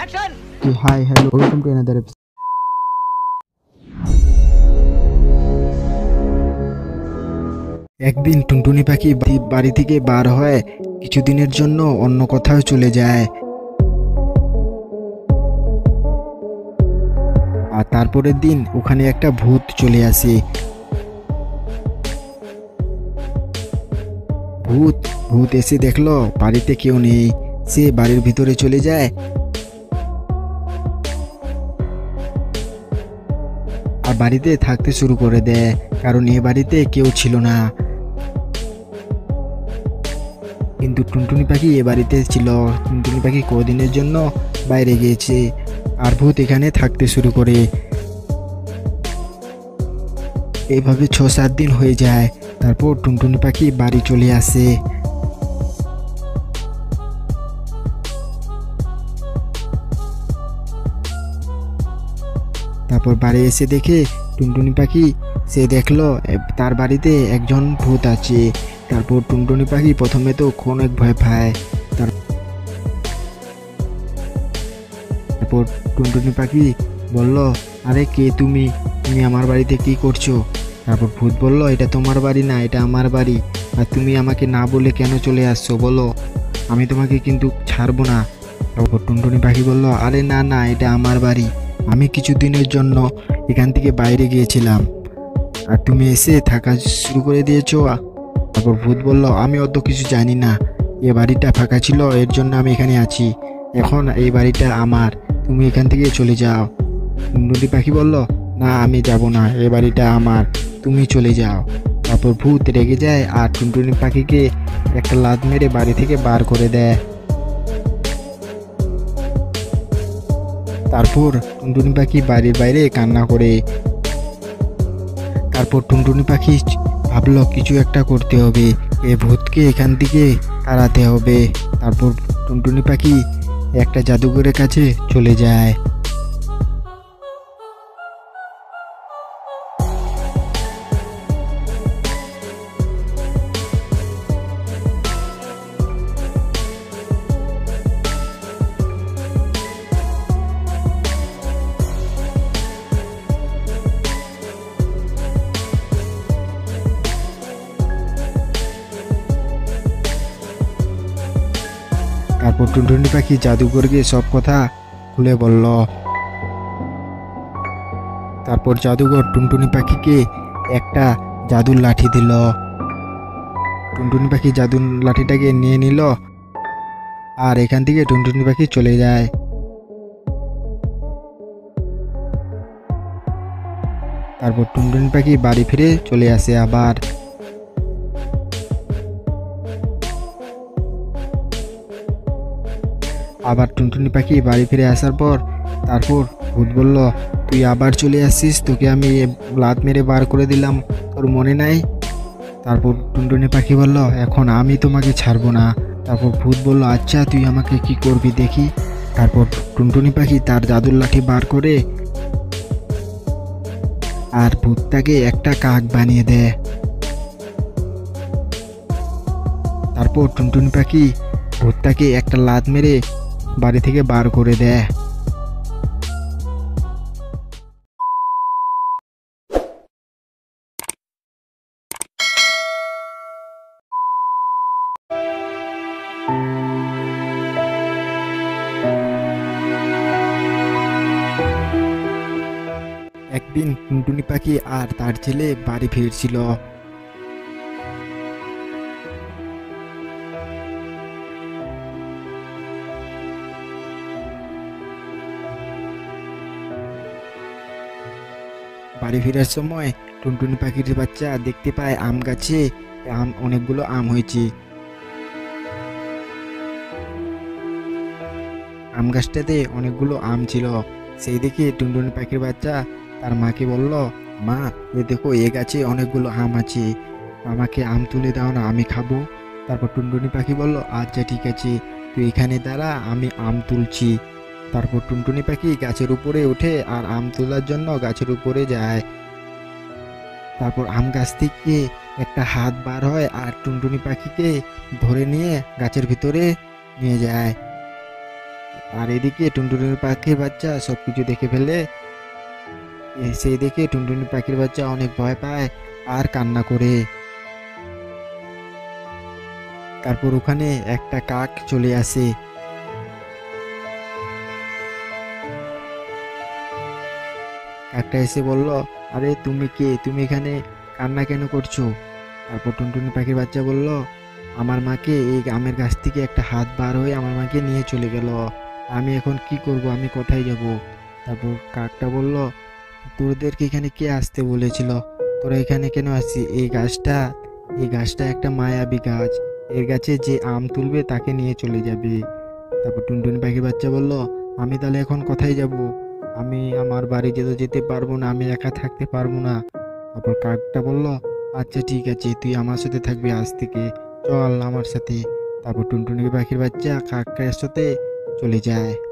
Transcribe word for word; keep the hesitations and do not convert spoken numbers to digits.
Okay, hi, hello, welcome to another episode. একদিন টুনটুনি পাখি বাড়ি থেকে বার হয়ে কিছুদিনের জন্য অন্য কোথাও চলে যায়। আর তারপরের দিন ওখানে একটা ভূত চলে আসে। ভূত ভূত এসে দেখলো বাড়িতে কেউ নেই। সে বাড়ির ভিতরে চলে যায় আর বাড়িতে থাকতে শুরু করে দেয়, কারণ এ বাড়িতে কেউ ছিল না। কিন্তু টুনটুনি পাখি এ বাড়িতে ছিল। টুনটুনি পাখি কদিনের জন্য বাইরে গিয়েছে আর ভূত এখানে থাকতে শুরু করে। এইভাবে ছ সাত দিন হয়ে যায়। তারপর টুনটুনি পাখি বাড়ি চলে আসে। তারপর বাড়ি এসে দেখে টুনটুনি পাখি সে দেখলো তার বাড়িতে একজন ভূত আছে। তারপর টুনটুনি পাখি প্রথমে তো অনেক ভয় পায়। তারপর টুনটুনি পাখি বলল, আরে কে তুমি তুমি আমার বাড়িতে কি করছো? তারপর ভূত বলল, এটা তোমার বাড়ি না, এটা আমার বাড়ি। আর তুমি আমাকে না বলে কেন চলে আসছো বলো, আমি তোমাকে কিন্তু ছাড়বো না। তারপর টুনটুনি পাখি বলল, আরে না না, এটা আমার বাড়ি, আমি কিছুদিনের জন্য এখান থেকে বাইরে গিয়েছিলাম আর তুমি এসে থাকা শুরু করে দিয়েছো। তারপর ভূত বলল, আমি অত কিছু জানি না, এ বাড়িটা ফাঁকা ছিল এর জন্য আমি এখানে আছি, এখন এই বাড়িটা আমার, তুমি এখান থেকে চলে যাও। টুনটুনি পাখি বলল, না আমি যাব না, এ বাড়িটা আমার, তুমি চলে যাও। তারপর ভূত রেগে যায় আর টুনটুনি পাখিকে একটা লাথ মেরে বাড়ি থেকে বার করে দেয়। তারপর টুনটুনি পাখি বাড়ির বাইরে কান্না করে। তারপর টুনটুনি পাখি ভাবলো কিছু একটা করতে হবে, এ ভূতকে এখান থেকে তাড়াতে হবে। তারপর টুনটুনি পাখি একটা জাদুঘরের কাছে চলে যায়। তারপর টুনটুনি পাখি জাদুঘরকে সব কথা খুলে বলল। তারপর জাদুঘর টুনটুনি পাখিকে একটা জাদুর লাঠি দিল। টুনটুনি পাখি জাদুর লাঠিটাকে নিয়ে নিল আর এখান থেকে টুনটুনি পাখি চলে যায়। তারপর টুনটুনি পাখি বাড়ি ফিরে চলে আসে আবার। আবার টুনটুনি পাখি বাড়ি ফিরে আসার পর তারপর ভূত বলল, তুই আবার চলে আসছিস, তোকে আমি লাত মেরে বার করে দিলাম, তোর মনে নাই? তারপর টুনটুনি পাখি বলল, এখন আমি তোমাকে ছাড়বো না। তারপর ভূত বলল, আচ্ছা তুই আমাকে কি করবি দেখি। তারপর টুনটুনি পাখি তার জাদুর লাঠি বার করে আর ভূতটাকে একটা কাক বানিয়ে দেয়। তারপর টুনটুনি পাখি ভূতটাকে একটা লাত মেরে বাড়ি থেকে বার করে দেয়। একদিন টুনটুনি পাখি আর তার ছেলে বাড়ি ফিরছিল। বাড়ি ফেরার সময় টুনটুনি পাখির বাচ্চা দেখতে পায় আম গাছে আম অনেকগুলো আম হয়েছে। আম গাছটাতে অনেকগুলো আম ছিল। সেই দেখে টুনটুনি পাখির বাচ্চা তার মাকে বলল, মা এ দেখো এ গাছে অনেকগুলো আম আছে, আমাকে আম তুলে দাও না, আমি খাবো। তারপর টুনটুনি পাখি বলল, আচ্ছা ঠিক আছে, তুই এখানে দাঁড়া, আমি আম তুলছি। তারপর টুনটুনি পাখি গাছের উপরে ওঠে আর আম তোলার জন্য গাছের উপরে যায়। তারপর আম গাছ থেকে একটা হাত বার হয় আর টুনটুনি পাখিকে ধরে নিয়ে গাছের ভিতরে নিয়ে যায়। আর এদিকে টুনটুনির পাখির বাচ্চা সবকিছু দেখে ফেলে। এ সেই দেখে টুনটুনি পাখির বাচ্চা অনেক ভয় পায় আর কান্না করে। তারপর ওখানে একটা কাক চলে আসে। কাকটা এসে বলল, আরে তুমি কে, তুমি এখানে কান্না কেন করছো? তারপর টুনটুনি পাখির বাচ্চা বলল, আমার মাকে এই আমের গাছ থেকে একটা হাত বার হয়ে আমার মাকে নিয়ে চলে গেল। আমি এখন কি করব, আমি কোথায় যাব? তারপর কাকটা বলল, তোদেরকে এখানে কে আসতে বলেছিল? তোরা এখানে কেন আসছিস? এই গাছটা এই গাছটা একটা মায়াবী গাছ। এর গাছে যে আম তুলবে তাকে নিয়ে চলে যাবে। তারপর টুনটুনি পাখির বাচ্চা বলল, আমি তাহলে এখন কোথায় যাব? আমি আমার বাড়ি যেতে যেতে পারবো না, আমি একা থাকতে পারবো না। তারপর কাকটা বলল, আচ্ছা ঠিক আছে, তুই আমার সাথে থাকবি আজ থেকে, চল আমার সাথে। তারপর টুনটুনি পাখির বাচ্চা কাকের সাথে চলে যায়।